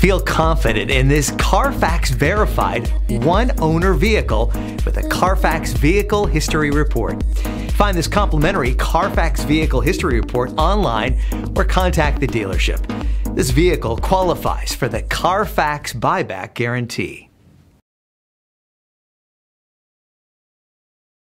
Feel confident in this Carfax verified one-owner vehicle with a Carfax Vehicle History Report. Find this complimentary Carfax Vehicle History Report online or contact the dealership. This vehicle qualifies for the Carfax Buyback Guarantee.